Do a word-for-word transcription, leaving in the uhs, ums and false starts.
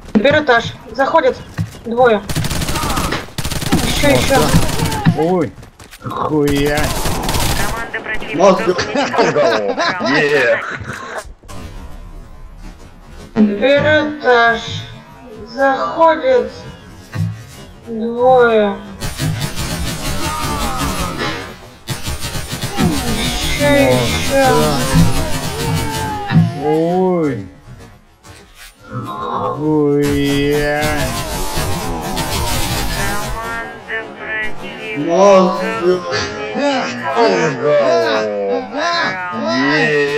Первый этаж. Заходят. Двое. Еще, О, еще. да. Ой. Хуя. Команда противника. Первый этаж. Заходят. Двое. Еще, еще. Ой. Хуя. Команда противника. Yeah.